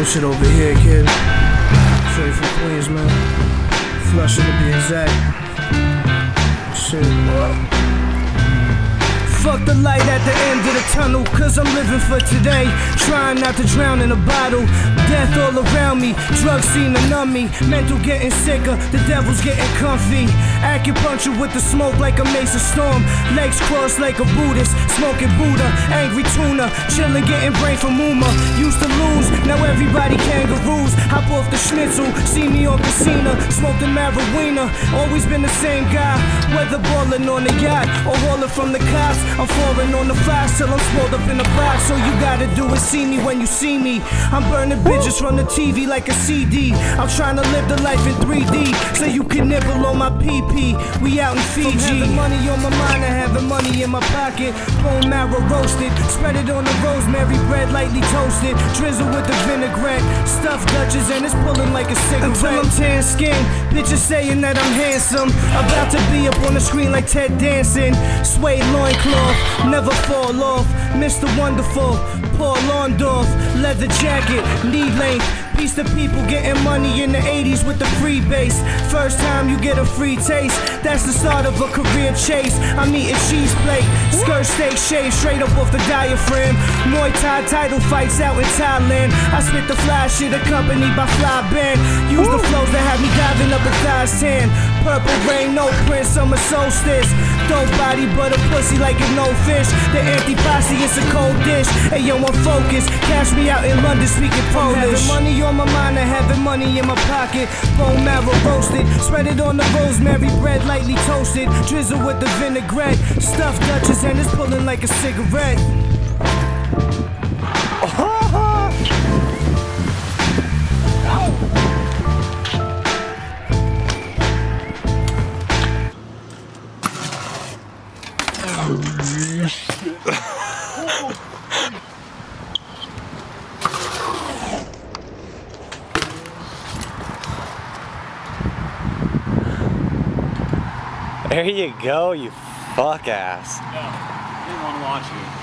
bullshit over here, kid. Straight from Queens, man. Flushing to be exact. Shit. Fuck the light at the end of the tunnel, cause I'm living for today. Trying not to drown in a bottle. Death all around me, drugs seem to numb me. Mental getting sicker, the devil's getting comfy. Acupuncture with the smoke like a Mesa storm. Legs crossed like a Buddhist, smoking Buddha. Angry tuna, chilling getting brain from Uma. Used to lose, now everybody kangaroos. Hop off the schnitzel, see me on casino. Smoke the marijuana, always been the same guy. Whether ballin' on the yacht or hauling from the cops, I'm falling on the flies till I'm swelled up in the box. So you gotta do is see me when you see me. I'm burning bitches from the TV like a CD. I'm trying to live the life in 3D, so you can nibble on my PP. We out in Fiji. From having money on my mind to having money in my pocket. Bone marrow roasted, spread it on the rosemary bread, lightly toasted. Drizzle with the vinaigrette, stuffed Dutchess and it's pulling like a cigarette. Until I'm tan skinned, bitches saying that I'm handsome. About to be up on the screen like Ted Danson. Suede loincloth, never fall off. Mr. Wonderful, Paul Orndorff. Leather jacket, knee length. Piece to people getting money in the 80s with the free bass. First time you get a free taste, that's the start of a career chase. I'm eating cheese plate, skirt steak shaved straight up off the diaphragm. Muay Thai title fights out in Thailand. I spit the fly shit accompanied by fly band. Use the flows that have me diving up a thighs tan. Purple rain, no print, summer solstice. Dope body, but a pussy like it's no fish. The anti-posse, it's a cold dish. Hey yo, I'm focused. Cash me out in London speaking Polish. Having money on my mind and having money in my pocket. Bone marrow roasted, spread it on the rosemary bread, lightly toasted. Drizzle with the vinaigrette, stuffed Dutchess and it's pulling like a cigarette. There you go, you fuck ass. No, I didn't want to watch you.